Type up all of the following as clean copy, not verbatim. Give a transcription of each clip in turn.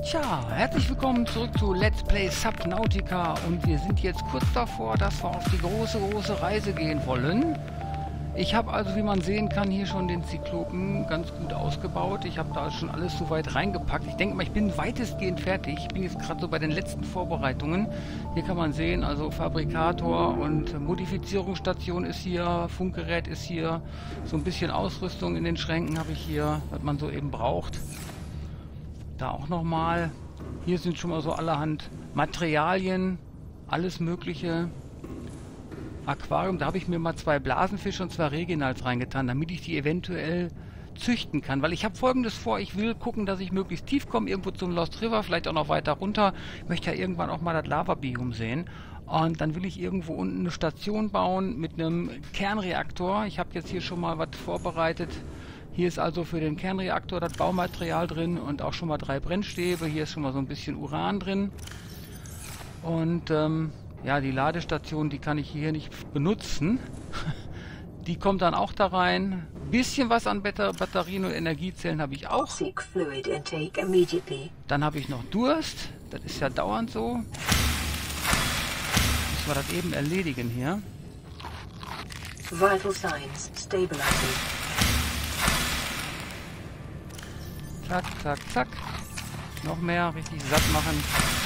Tja, herzlich willkommen zurück zu Let's Play Subnautica und wir sind jetzt kurz davor, dass wir auf die große Reise gehen wollen. Ich habe also, wie man sehen kann, hier schon den Zyklopen ganz gut ausgebaut. Ich habe da schon alles so weit reingepackt. Ich denke mal, ich bin weitestgehend fertig. Ich bin jetzt gerade so bei den letzten Vorbereitungen. Hier kann man sehen, also Fabrikator und Modifizierungsstation ist hier, Funkgerät ist hier, so ein bisschen Ausrüstung in den Schränken habe ich hier, was man so eben braucht. Da auch nochmal. Hier sind schon mal so allerhand Materialien, alles Mögliche. Aquarium, da habe ich mir mal 2 Blasenfische und 2 Reginals reingetan, damit ich die eventuell züchten kann. Weil ich habe Folgendes vor, ich will gucken, dass ich möglichst tief komme, irgendwo zum Lost River, vielleicht auch noch weiter runter. Ich möchte ja irgendwann auch mal das Lava-Biom sehen. Und dann will ich irgendwo unten eine Station bauen mit einem Kernreaktor. Ich habe jetzt hier schon mal was vorbereitet. Hier ist also für den Kernreaktor das Baumaterial drin und auch schon mal 3 Brennstäbe. Hier ist schon mal so ein bisschen Uran drin. Und ja, die Ladestation, die kann ich hier nicht benutzen. Die kommt dann auch da rein. Bisschen was an Batterien und Energiezellen habe ich auch. Dann habe ich noch Durst. Das ist ja dauernd so. Müssen wir das eben erledigen hier. Vital signs stabilizing. Zack, zack, zack. Noch mehr, richtig satt machen.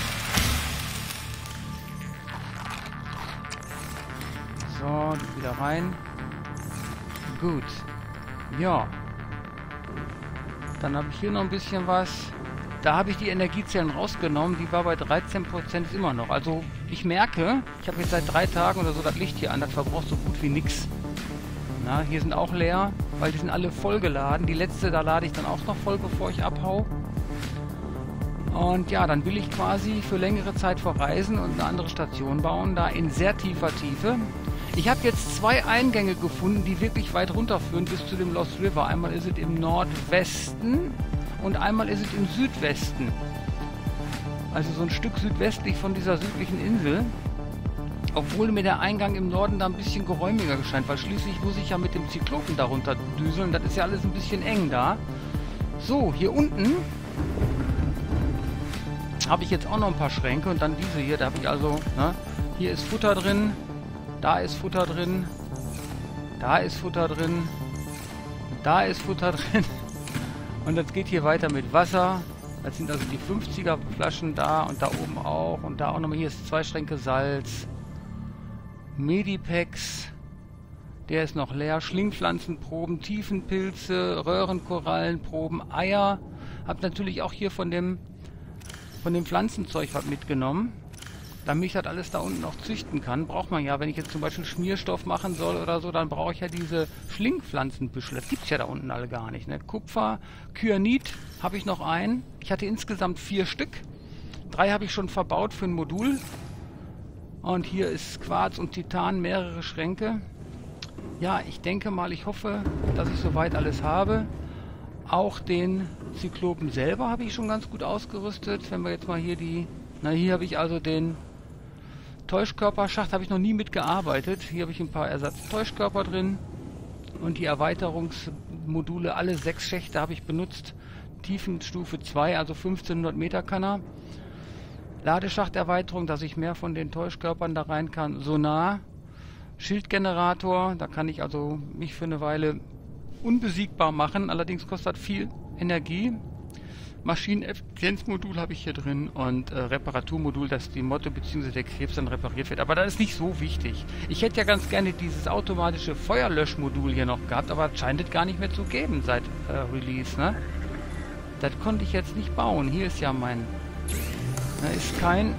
So, wieder rein. Gut. Ja. Dann habe ich hier noch ein bisschen was. Da habe ich die Energiezellen rausgenommen. Die war bei 13% immer noch. Also ich merke, ich habe jetzt seit 3 Tagen oder so das Licht hier an. Das verbraucht so gut wie nichts. Na, hier sind auch leer, weil die sind alle vollgeladen. Die letzte, da lade ich dann auch noch voll, bevor ich abhau. Und ja, dann will ich quasi für längere Zeit verreisen und eine andere Station bauen, da in sehr tiefer Tiefe. Ich habe jetzt 2 Eingänge gefunden, die wirklich weit runterführen bis zu dem Lost River. Einmal ist es im Nordwesten und einmal ist es im Südwesten. Also so ein Stück südwestlich von dieser südlichen Insel. Obwohl mir der Eingang im Norden da ein bisschen geräumiger erscheint, weil schließlich muss ich ja mit dem Zyklopen darunter düseln. Das ist ja alles ein bisschen eng da. So, hier unten habe ich jetzt auch noch ein paar Schränke und dann diese hier. Da habe ich also, ne, hier ist Futter drin, da ist Futter drin, da ist Futter drin, da ist Futter drin. Und das geht hier weiter mit Wasser. Das sind also die 50er Flaschen da und da oben auch. Und da auch nochmal, hier ist 2 Schränke Salz. Medipacks, der ist noch leer, Schlingpflanzenproben, Tiefenpilze, Röhrenkorallenproben, Eier. Hab natürlich auch hier von dem Pflanzenzeug was mitgenommen, damit ich das alles da unten auch züchten kann. Braucht man ja, wenn ich jetzt zum Beispiel Schmierstoff machen soll oder so, dann brauche ich ja diese Schlingpflanzenbüschel. Das gibt's ja da unten alle gar nicht, ne? Kupfer, Kyanit habe ich noch einen. Ich hatte insgesamt 4 Stück. 3 habe ich schon verbaut für ein Modul. Und hier ist Quarz und Titan, mehrere Schränke. Ja, ich denke mal, ich hoffe, dass ich soweit alles habe. Auch den Zyklopen selber habe ich schon ganz gut ausgerüstet. Wenn wir jetzt mal hier hier habe ich also den Täuschkörperschacht, habe ich noch nie mitgearbeitet. Hier habe ich ein paar Ersatz-Täuschkörper drin. Und die Erweiterungsmodule, alle 6 Schächte habe ich benutzt. Tiefenstufe 2, also 1500 Meter kann er. Ladeschachterweiterung, dass ich mehr von den Täuschkörpern da rein kann. Sonar, Schildgenerator, da kann ich also mich für eine Weile unbesiegbar machen. Allerdings kostet das viel Energie. Maschineneffizienzmodul habe ich hier drin und Reparaturmodul, dass die Motte bzw. der Krebs dann repariert wird. Aber das ist nicht so wichtig. Ich hätte ja ganz gerne dieses automatische Feuerlöschmodul hier noch gehabt, aber das scheint es gar nicht mehr zu geben seit Release, ne? Das konnte ich jetzt nicht bauen. Hier ist ja mein... Da ist kein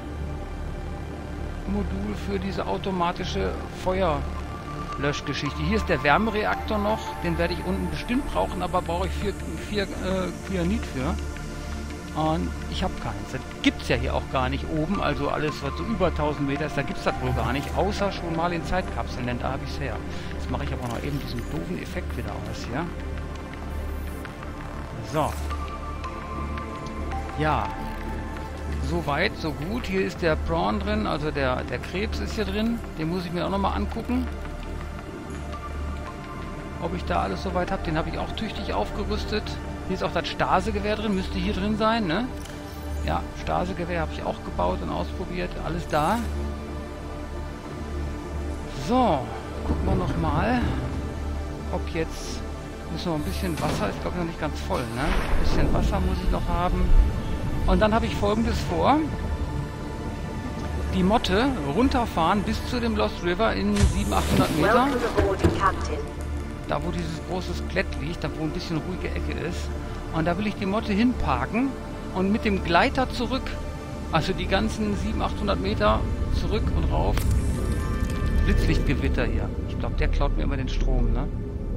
Modul für diese automatische Feuerlöschgeschichte. Hier ist der Wärmereaktor noch. Den werde ich unten bestimmt brauchen, aber brauche ich 4 Kyanit für. Und ich habe keins. Das gibt es ja hier auch gar nicht oben. Also alles, was so über 1000 Meter ist, da gibt es das wohl gar nicht. Außer schon mal in Zeitkapseln, denn da habe ich es her. Jetzt mache ich aber noch eben diesen doofen Effekt wieder aus hier. So. Ja. So weit, so gut. Hier ist der Prawn drin, also der Krebs ist hier drin. Den muss ich mir auch nochmal angucken. Ob ich da alles soweit habe. Den habe ich auch tüchtig aufgerüstet. Hier ist auch das Stase-Gewehr drin, müsste hier drin sein, ne? Ja, Stasegewehr habe ich auch gebaut und ausprobiert. Alles da. So, gucken wir nochmal, ob jetzt... Müssen wir ein bisschen Wasser, ist glaube ich noch nicht ganz voll, ne? Ein bisschen Wasser muss ich noch haben. Und dann habe ich Folgendes vor. Die Motte runterfahren bis zu dem Lost River in 700-800 Meter. Da wo dieses große Skelett liegt, da wo ein bisschen ruhige Ecke ist. Und da will ich die Motte hinparken und mit dem Gleiter zurück. Also die ganzen 700-800 Meter zurück und rauf. Blitzlichtgewitter hier. Ich glaube, der klaut mir immer den Strom, ne?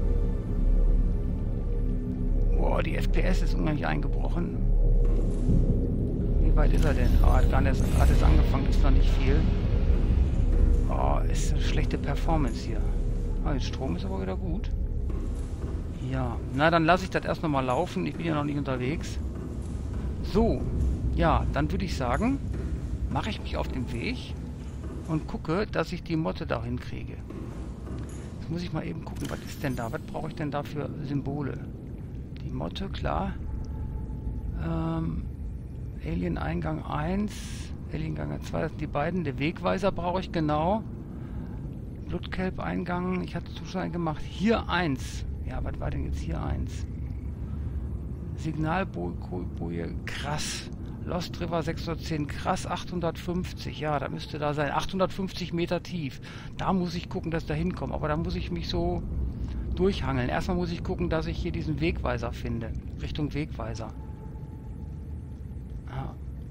Boah, die FPS ist unheimlich eingebrochen. Wie weit ist er denn? Oh, hat gerade erst angefangen, ist noch nicht viel. Oh, ist eine schlechte Performance hier. Oh, der Strom ist aber wieder gut. Ja, na dann lasse ich das erst nochmal laufen. Ich bin ja noch nicht unterwegs. So, ja, dann würde ich sagen, mache ich mich auf den Weg und gucke, dass ich die Motte da hinkriege. Jetzt muss ich mal eben gucken, was ist denn da? Was brauche ich denn da für Symbole? Die Motte, klar. Alien-Eingang 1, Alien-Eingang 2, das sind die beiden. Der Wegweiser brauche ich genau. Blutkelb-Eingang, ich hatte Zuschauer gemacht. Hier 1. Ja, was war denn jetzt hier 1? Signalboje, krass. Lost River 610, krass 850. Ja, da müsste da sein. 850 Meter tief. Da muss ich gucken, dass ich da hinkomme. Aber da muss ich mich so durchhangeln. Erstmal muss ich gucken, dass ich hier diesen Wegweiser finde. Richtung Wegweiser. Ja.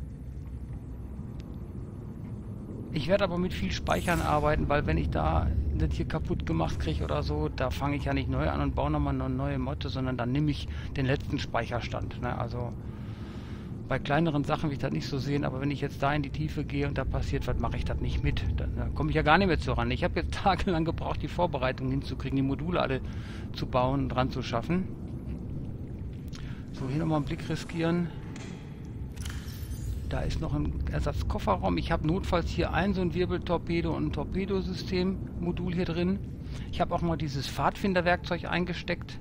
Ich werde aber mit viel Speichern arbeiten, weil wenn ich da das hier kaputt gemacht kriege oder so, da fange ich ja nicht neu an und baue nochmal eine neue Motte, sondern dann nehme ich den letzten Speicherstand. Ne? Also bei kleineren Sachen will ich das nicht so sehen, aber wenn ich jetzt da in die Tiefe gehe und da passiert was, mache ich das nicht mit. Da komme ich ja gar nicht mehr ran. Ich habe jetzt tagelang gebraucht, die Vorbereitung hinzukriegen, die Module alle zu bauen und dran zu schaffen. So, hier nochmal einen Blick riskieren. Da ist noch ein Ersatzkofferraum. Ich habe notfalls hier so ein Wirbeltorpedo und ein Torpedosystem-Modul hier drin. Ich habe auch mal dieses Pfadfinderwerkzeug eingesteckt.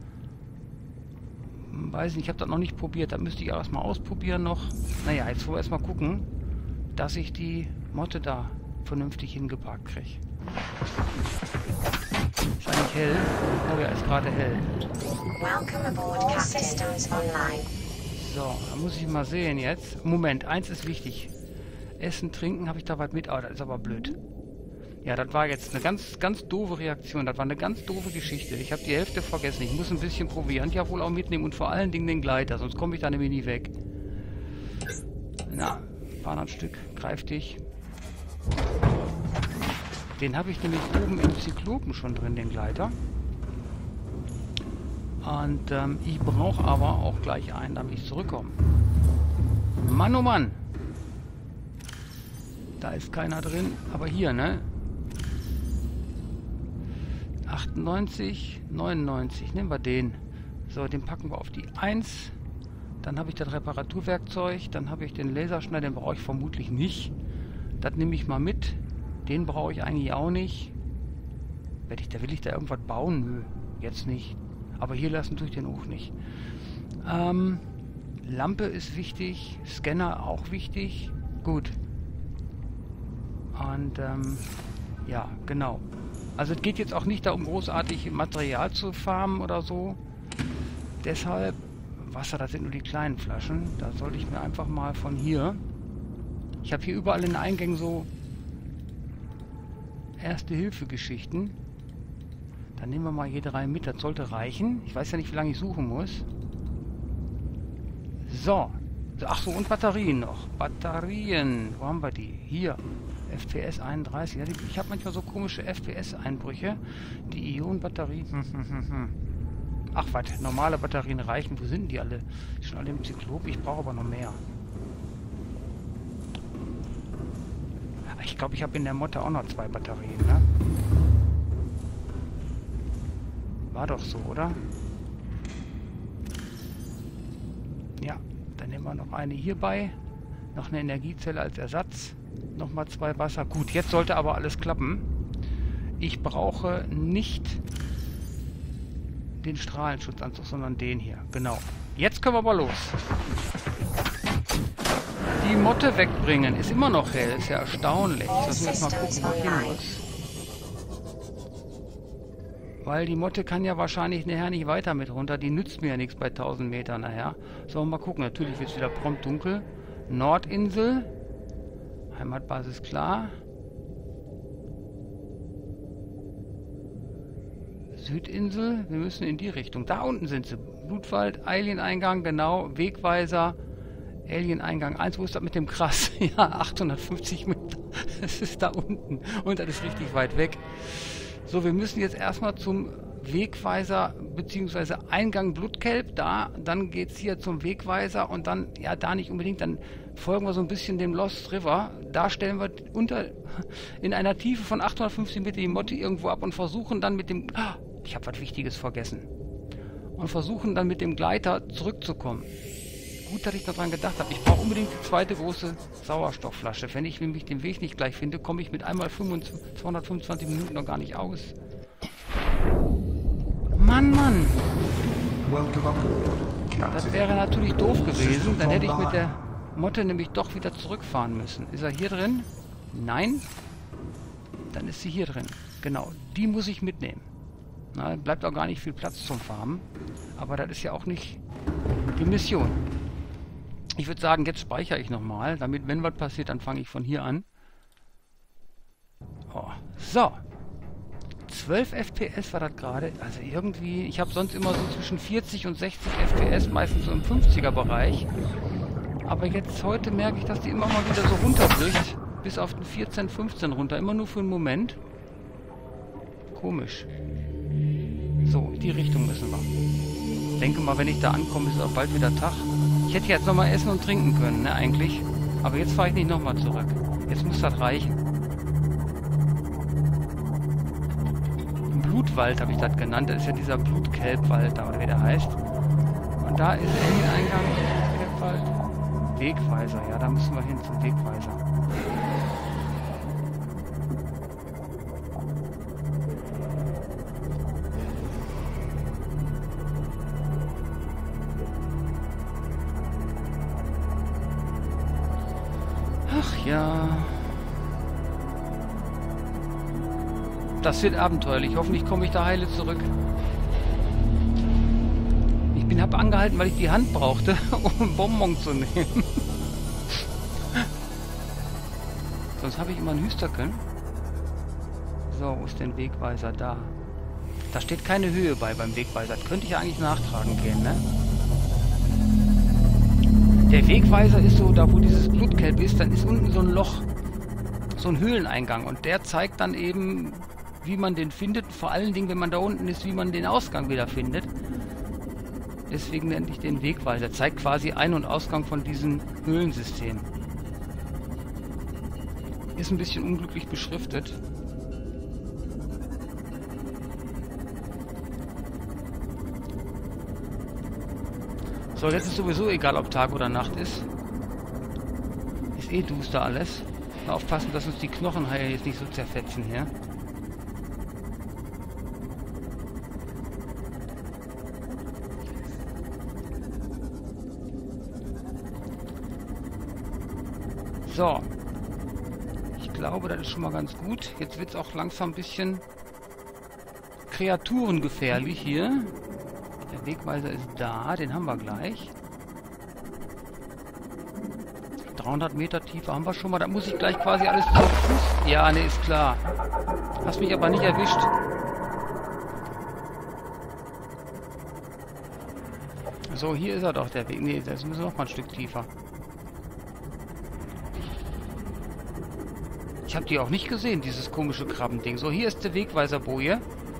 Weiß nicht, ich habe das noch nicht probiert. Da müsste ich auch erstmal ausprobieren noch. Naja, jetzt wollen wir erstmal gucken, dass ich die Motte da vernünftig hingeparkt kriege. Ist eigentlich hell? Oh ja, ist gerade hell. Welcome aboard, All systems online. So, da muss ich mal sehen jetzt. Moment, eins ist wichtig. Essen, trinken, habe ich da was mit? Oh, das ist aber blöd. Ja, das war jetzt eine ganz, ganz doofe Reaktion. Das war eine ganz doofe Geschichte. Ich habe die Hälfte vergessen. Ich muss ein bisschen Proviant ja wohl auch mitnehmen und vor allen Dingen den Gleiter, sonst komme ich da nämlich nie weg. Na, fahr noch ein Stück. Greif dich. Den habe ich nämlich oben im Zyklopen schon drin, den Gleiter. Und ich brauche aber auch gleich einen, damit ich zurückkomme. Mann, oh Mann! Da ist keiner drin. Aber hier, ne? 98, 99. Nehmen wir den. So, den packen wir auf die 1. Dann habe ich das Reparaturwerkzeug. Dann habe ich den Laserschneider. Den brauche ich vermutlich nicht. Das nehme ich mal mit. Den brauche ich eigentlich auch nicht. Will ich da irgendwas bauen? Nö, jetzt nicht. Aber hier lassen tue ich den auch nicht. Lampe ist wichtig. Scanner auch wichtig. Gut. Und ja, genau. Also es geht jetzt auch nicht darum, großartig Material zu farmen oder so. Deshalb, Wasser, das sind nur die kleinen Flaschen. Da sollte ich mir einfach mal von hier... Ich habe hier überall in den Eingängen so Erste-Hilfe-Geschichten. Dann nehmen wir mal hier 3 mit, das sollte reichen. Ich weiß ja nicht, wie lange ich suchen muss. So. Ach so, und Batterien noch. Batterien. Wo haben wir die? Hier. FPS 31. Ja, ich habe manchmal so komische FPS-Einbrüche. Die Ionenbatterie. Ach was, normale Batterien reichen. Wo sind die alle? Die sind schon alle im Zyklop. Ich brauche aber noch mehr. Ich glaube, ich habe in der Motte auch noch 2 Batterien, ne? War doch so, oder? Ja, dann nehmen wir noch eine hierbei. Noch eine Energiezelle als Ersatz. Nochmal 2 Wasser. Gut, jetzt sollte aber alles klappen. Ich brauche nicht den Strahlenschutzanzug, sondern den hier. Genau. Jetzt können wir aber los. die Motte wegbringen. Ist immer noch hell, ist ja erstaunlich. All Das müssen wir mal gucken, systems wo ich hin online. muss. Weil die Motte kann ja wahrscheinlich nachher nicht weiter mit runter. Die nützt mir ja nichts bei 1000 Metern nachher. So, mal gucken. Natürlich wird es wieder prompt dunkel. Nordinsel. Heimatbasis klar. Südinsel. Wir müssen in die Richtung. Da unten sind sie. Blutwald, Alien-Eingang, genau. Wegweiser. Alien-Eingang 1. Wo ist das mit dem Krass? Ja, 850 Meter. Das ist da unten. Und das ist richtig weit weg. So, wir müssen jetzt erstmal zum Wegweiser bzw. Eingang Blutkelb, dann geht es hier zum Wegweiser und dann, ja, da nicht unbedingt, dann folgen wir so ein bisschen dem Lost River. Da stellen wir in einer Tiefe von 850 Meter die Motte irgendwo ab und versuchen dann mit dem, ich habe was Wichtiges vergessen, und versuchen dann mit dem Gleiter zurückzukommen. Gut, dass ich daran gedacht habe. Ich brauche unbedingt die zweite große Sauerstoffflasche. Wenn ich nämlich den Weg nicht gleich finde, komme ich mit einmal 225 Minuten noch gar nicht aus. Mann! Das wäre natürlich doof gewesen. Dann hätte ich mit der Motte nämlich doch wieder zurückfahren müssen. Ist er hier drin? Nein. Dann ist sie hier drin. Genau, die muss ich mitnehmen. Na, bleibt auch gar nicht viel Platz zum Farmen. Aber das ist ja auch nicht die Mission. Ich würde sagen, jetzt speichere ich nochmal, damit, wenn was passiert, dann fange ich von hier an. Oh, so. 12 FPS war das gerade. Also irgendwie, ich habe sonst immer so zwischen 40 und 60 FPS, meistens so im 50er Bereich. Aber jetzt heute merke ich, dass die immer mal wieder so runterbricht. Bis auf den 14, 15 runter. Immer nur für einen Moment. Komisch. So, in die Richtung müssen wir. Ich denke mal, wenn ich da ankomme, ist es auch bald wieder Tag. Ich hätte jetzt nochmal essen und trinken können, ne, eigentlich. Aber jetzt fahre ich nicht nochmal zurück. Jetzt muss das reichen. Blutwald habe ich das genannt. Das ist ja dieser Blutkelbwald da, oder wie der heißt. Und da ist Alien-Eingang, Kelbwald. Wegweiser, ja, da müssen wir hin zum Wegweiser. Ach ja. Das wird abenteuerlich. Hoffentlich komme ich da heile zurück. Ich habe angehalten, weil ich die Hand brauchte, um Bonbon zu nehmen. Sonst habe ich immer einen Hüsterken. So, wo ist denn Wegweiser? Da. Da steht keine Höhe beim Wegweiser. Das könnte ich ja eigentlich nachtragen gehen, ne? Der Wegweiser ist so, da wo dieses Blutkelb ist, dann ist unten so ein Loch, so ein Höhleneingang. Und der zeigt dann eben, wie man den findet. Vor allen Dingen, wenn man da unten ist, wie man den Ausgang wieder findet. Deswegen nenne ich den Wegweiser. Zeigt quasi Ein- und Ausgang von diesem Höhlensystem. Ist ein bisschen unglücklich beschriftet. So, jetzt ist sowieso egal, ob Tag oder Nacht ist. Ist eh duster alles. Mal aufpassen, dass uns die Knochenhaie jetzt nicht so zerfetzen hier. So. Ich glaube, das ist schon mal ganz gut. Jetzt wird es auch langsam ein bisschen kreaturengefährlich hier. Der Wegweiser ist da, den haben wir gleich. 300 Meter Tiefe haben wir schon mal. Da muss ich gleich quasi alles zu Fuß. Ja, ne, ist klar. Hast mich aber nicht erwischt. So, hier ist er doch, der Weg. Ne, das müssen wir noch mal ein Stück tiefer. Ich habe die auch nicht gesehen, dieses komische Krabbending. So, hier ist der Wegweiserboje.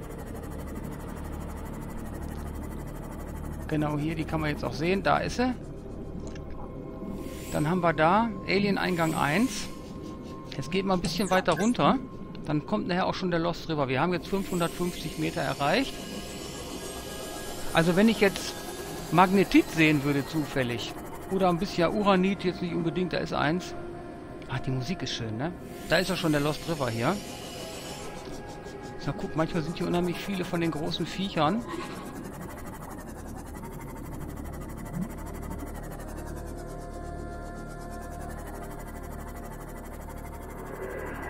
Genau hier, die kann man jetzt auch sehen. Da ist sie. Dann haben wir da Alien-Eingang 1. Jetzt geht mal ein bisschen weiter runter. Dann kommt nachher auch schon der Lost River. Wir haben jetzt 550 Meter erreicht. Also wenn ich jetzt Magnetit sehen würde zufällig, oder ein bisschen Uranit, jetzt nicht unbedingt, da ist eins. Ach, die Musik ist schön, ne? Da ist ja schon der Lost River hier. So, guck, manchmal sind hier unheimlich viele von den großen Viechern.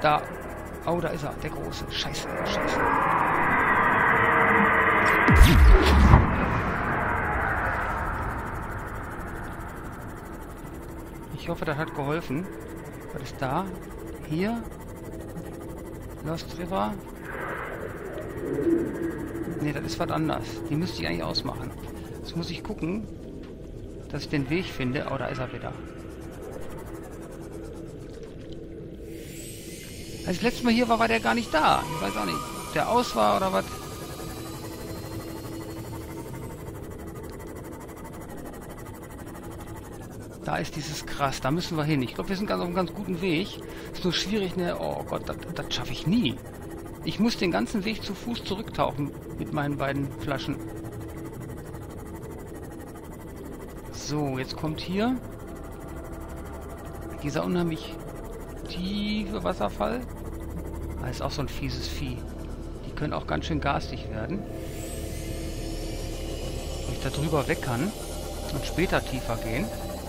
Da. Oh, da ist er. Der Große. Scheiße. Scheiße. Ich hoffe, das hat geholfen. Was ist da? Hier. Lost River. Ne, das ist was anderes. Die müsste ich eigentlich ausmachen. Jetzt muss ich gucken, dass ich den Weg finde. Oh, da ist er wieder. Als ich letztes Mal hier war, war der gar nicht da. Ich weiß auch nicht, ob der aus war oder was. Da ist dieses Gras, da müssen wir hin. Ich glaube, wir sind auf einem ganz guten Weg. Ist nur schwierig, ne? Oh Gott, das schaffe ich nie. Ich muss den ganzen Weg zu Fuß zurücktauchen mit meinen beiden Flaschen. So, jetzt kommt hier dieser unheimlich tiefe Wasserfall. Da ist auch so ein fieses Vieh. Die können auch ganz schön garstig werden. Wenn ich da drüber weg kann und später tiefer gehen.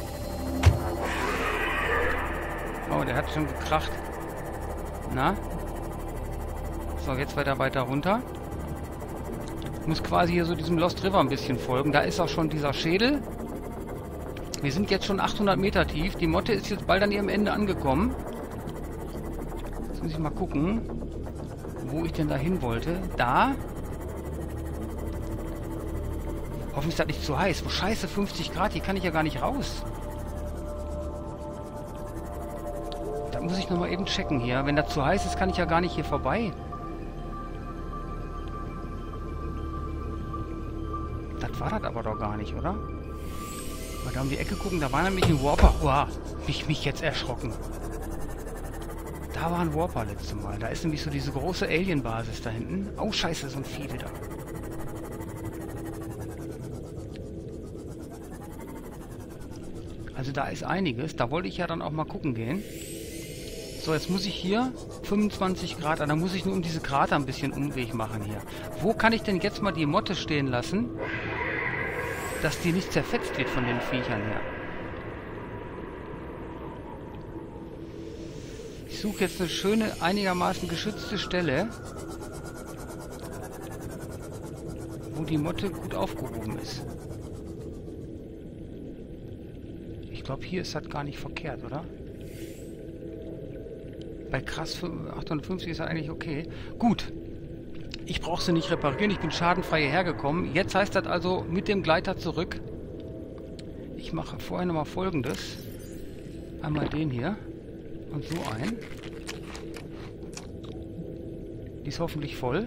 Oh, der hat schon gekracht. Na? So, jetzt weiter runter. Ich muss quasi hier so diesem Lost River ein bisschen folgen. Da ist auch schon dieser Schädel. Wir sind jetzt schon 800 Meter tief. Die Motte ist jetzt bald an ihrem Ende angekommen. Jetzt muss ich mal gucken, wo ich denn da hin wollte. Da. Hoffentlich ist das nicht zu heiß. Oh, scheiße, 50 Grad. Hier kann ich ja gar nicht raus. Da muss ich nochmal eben checken hier. Wenn das zu heiß ist, kann ich ja gar nicht hier vorbei. Das war das aber doch gar nicht, oder? Mal da um die Ecke gucken, da war nämlich ein Warper. Uah, mich jetzt erschrocken. Da war ein Warper letztes Mal. Da ist nämlich so diese große Alien-Basis da hinten. Oh, scheiße, so ein Vieh wieder. Also da ist einiges. Da wollte ich ja dann auch mal gucken gehen. So, jetzt muss ich hier 25 Grad, da muss ich nur um diese Krater ein bisschen Umweg machen hier. Wo kann ich denn jetzt mal die Motte stehen lassen, dass die nicht zerfetzt wird von den Viechern her? Ich suche jetzt eine schöne, einigermaßen geschützte Stelle, wo die Motte gut aufgehoben ist. Ich glaube, hier ist das gar nicht verkehrt, oder? Bei krass 850 ist das eigentlich okay. Gut. Ich brauche sie nicht reparieren. Ich bin schadenfrei hierher gekommen. Jetzt heißt das also mit dem Gleiter zurück. Ich mache vorher nochmal Folgendes. Einmal den hier. Und so ein. Die ist hoffentlich voll.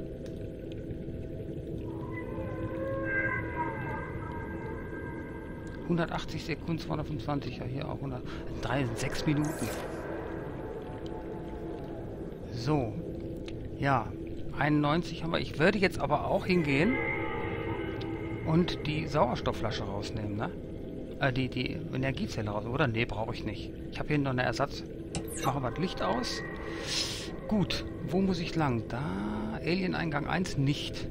...180 Sekunden, 225, ja hier auch 6 Minuten. So, ja, 91 haben wir. Ich würde jetzt aber auch hingehen und die Sauerstoffflasche rausnehmen, ne? Die Energiezelle raus, oder? Ne, brauche ich nicht. Ich habe hier noch eine Ersatz. Machen wir das Licht aus. Gut, wo muss ich lang? Da, Alien-Eingang 1 nicht.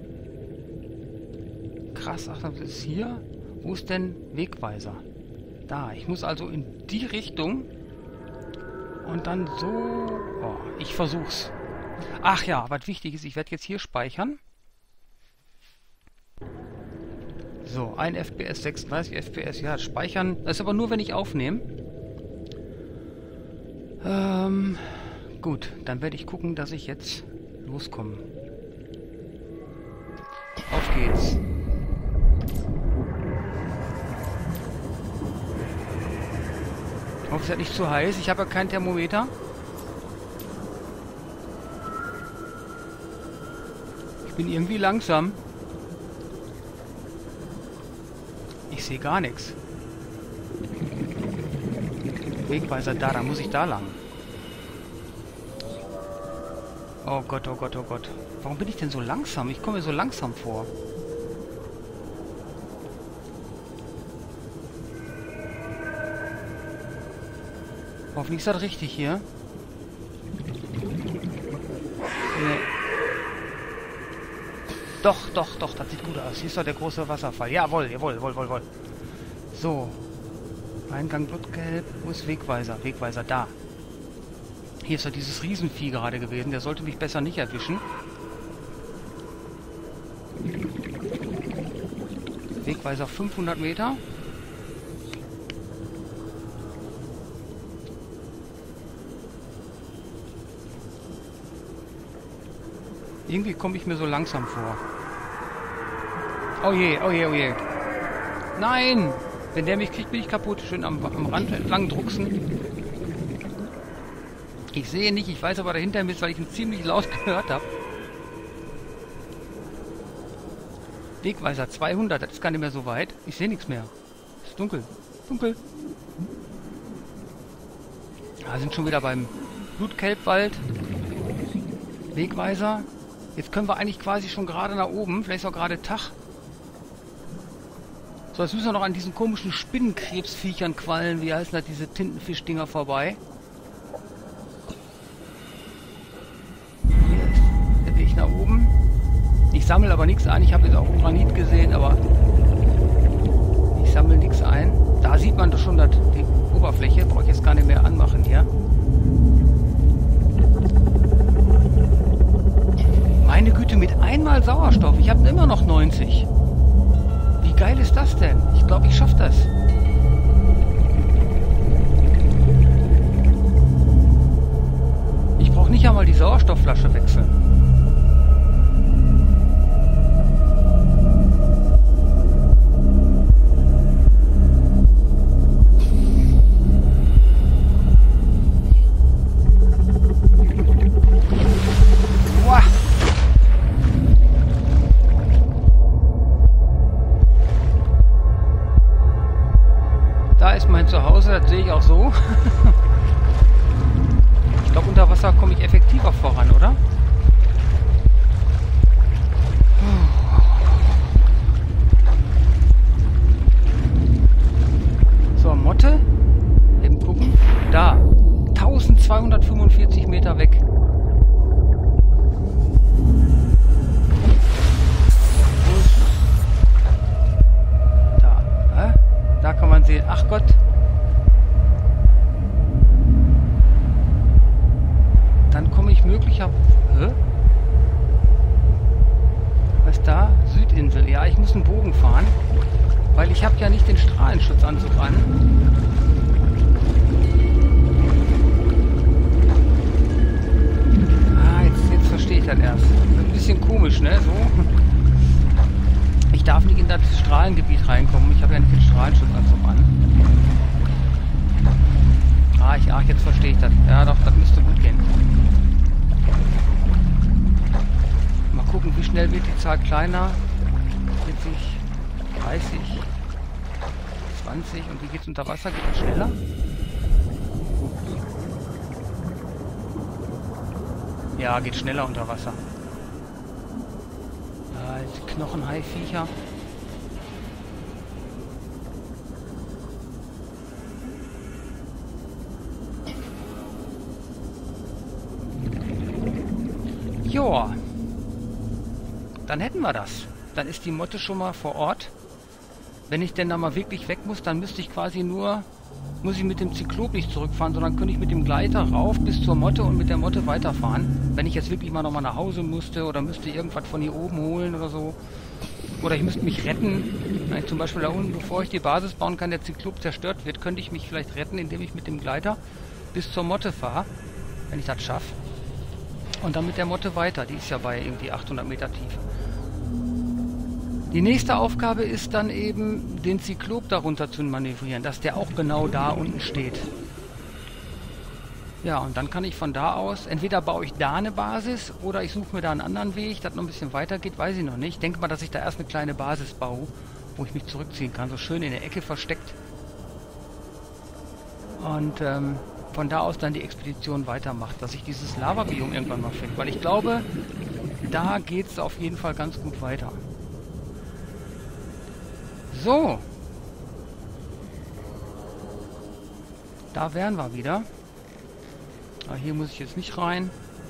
Krass, ach, das ist hier. Wo ist denn Wegweiser? Da, ich muss also in die Richtung und dann so... Oh, ich versuch's. Ach ja, was wichtig ist, ich werde jetzt hier speichern. So, 1 FPS, 36 FPS, ja, speichern. Das ist aber nur, wenn ich aufnehme. Gut, dann werde ich gucken, dass ich jetzt loskomme. Auf geht's. Ich hoffe, es ist nicht zu heiß. Ich habe ja kein Thermometer. Ich bin irgendwie langsam. Ich sehe gar nichts. Wegweiser da muss ich da lang. Oh Gott, oh Gott, oh Gott. Warum bin ich denn so langsam? Ich komme mir so langsam vor. Hoffentlich ist das richtig hier. Nee. Doch, das sieht gut aus. Hier ist doch der große Wasserfall. Jawohl. So. Eingang Blutgelb. Wo ist Wegweiser? Wegweiser da. Hier ist ja dieses Riesenvieh gerade gewesen. Der sollte mich besser nicht erwischen. Wegweiser 500 Meter. Irgendwie komme ich mir so langsam vor. Oh je, oh je, oh je. Nein! Wenn der mich kriegt, bin ich kaputt. Schön am Rand entlang drucksen. Ich sehe nicht, ich weiß aber dahinter ist, weil ich ihn ziemlich laut gehört habe. Wegweiser 200, das ist gar nicht mehr so weit. Ich sehe nichts mehr. Es ist dunkel. Dunkel. Wir sind schon wieder beim Blutkelbwald. Wegweiser. Jetzt können wir eigentlich quasi schon gerade nach oben. Vielleicht ist auch gerade Tag. So, jetzt müssen wir noch an diesen komischen Spinnenkrebsviechern, Quallen, wie heißen das, diese Tintenfischdinger vorbei. Hier ist der Weg nach oben. Ich sammle aber nichts ein. Ich habe jetzt auch Granit gesehen, aber ich sammle nichts ein. Da sieht man doch schon die Oberfläche. Brauche ich jetzt gar nicht mehr anmachen hier. Meine Güte, mit einmal Sauerstoff. Ich habe immer noch 90. Wie geil ist das denn? Ich glaube, ich schaffe das. Ich brauche nicht einmal die Sauerstoffflasche wechseln. Das sehe ich auch so. Ich glaube, unter Wasser komme ich effektiver voran, oder? So, Motte. Eben gucken. Da. 1245 Meter weg. Da. Da kann man sehen. Ach Gott. Dann komme ich möglicherweise... Was ist da? Südinsel. Ja, ich muss einen Bogen fahren. Weil ich habe ja nicht den Strahlenschutzanzug an. Ah, jetzt verstehe ich das erst. Ein bisschen komisch, ne? So. Ich darf nicht in das Strahlengebiet reinkommen. Ich habe ja nicht den Strahlenschutzanzug an. Ach, jetzt verstehe ich das. Ja doch, das müsste gut gehen. Mal gucken, wie schnell wird die Zahl kleiner. 40, 30, 20. Und wie geht's unter Wasser? Geht das schneller? Ja, geht schneller unter Wasser. Knochenhaiviecher. Joa. Dann hätten wir das. Dann ist die Motte schon mal vor Ort. Wenn ich denn da mal wirklich weg muss, dann müsste ich quasi muss ich mit dem Zyklop nicht zurückfahren, sondern könnte ich mit dem Gleiter rauf bis zur Motte und mit der Motte weiterfahren. Wenn ich jetzt wirklich mal nochmal nach Hause musste oder müsste irgendwas von hier oben holen oder so. Oder ich müsste mich retten. Wenn ich zum Beispiel da unten, bevor ich die Basis bauen kann, der Zyklop zerstört wird, könnte ich mich vielleicht retten, indem ich mit dem Gleiter bis zur Motte fahre. Wenn ich das schaffe. Und dann mit der Motte weiter. Die ist ja bei irgendwie 800 Meter Tiefe. Die nächste Aufgabe ist dann eben, den Zyklop darunter zu manövrieren, dass der auch genau da unten steht. Ja, und dann kann ich von da aus, entweder baue ich da eine Basis oder ich suche mir da einen anderen Weg, das noch ein bisschen weiter geht, weiß ich noch nicht. Ich denke mal, dass ich da erst eine kleine Basis baue, wo ich mich zurückziehen kann, so schön in der Ecke versteckt. Und von da aus dann die Expedition weitermacht, dass ich dieses Lavabiom irgendwann mal finde, weil ich glaube, da geht es auf jeden Fall ganz gut weiter. So. Da wären wir wieder. Aber hier muss ich jetzt nicht rein.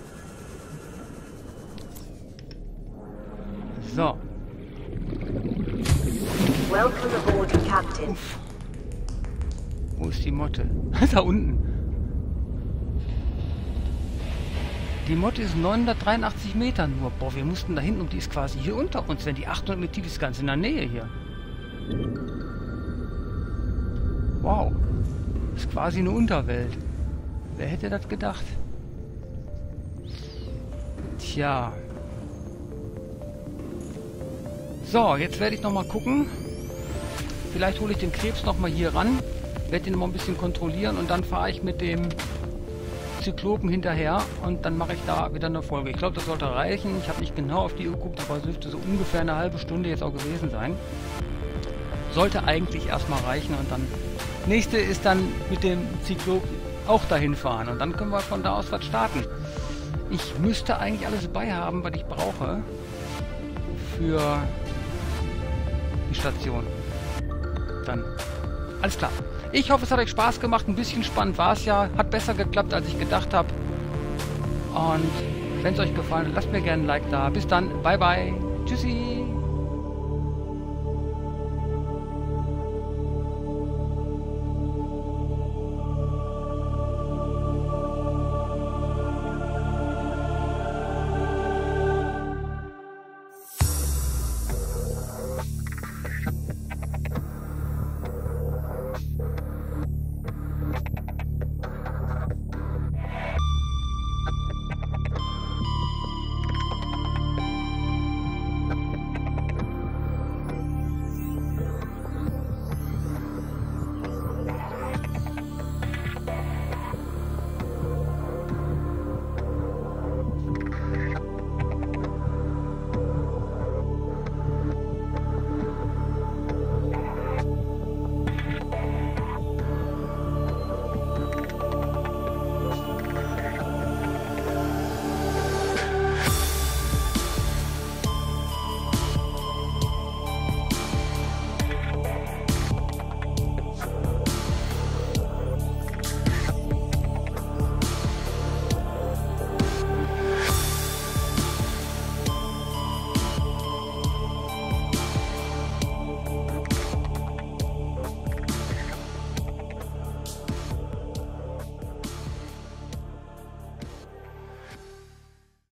So. Welcome aboard, Captain. Uff. Wo ist die Motte? Da unten. Die Motte ist 983 Meter nur. Boah, wir mussten da hinten und die ist quasi hier unter uns. Wenn die 800 Meter tief ist, ganz in der Nähe hier. Wow. Ist quasi eine Unterwelt. Wer hätte das gedacht? Tja. So, jetzt werde ich nochmal gucken. Vielleicht hole ich den Krebs nochmal hier ran. Werde ihn nochmal ein bisschen kontrollieren und dann fahre ich mit dem Zyklopen hinterher und dann mache ich da wieder eine Folge. Ich glaube, das sollte reichen. Ich habe nicht genau auf die Uhr geguckt, aber es dürfte so ungefähr eine halbe Stunde jetzt auch gewesen sein. Sollte eigentlich erstmal reichen und dann nächste ist dann mit dem Zyklop auch dahin fahren und dann können wir von da aus was starten. Ich müsste eigentlich alles bei haben, was ich brauche für die Station. Dann alles klar. Ich hoffe, es hat euch Spaß gemacht. Ein bisschen spannend war es ja. Hat besser geklappt, als ich gedacht habe. Und wenn es euch gefallen hat, lasst mir gerne ein Like da. Bis dann. Bye, bye. Tschüssi.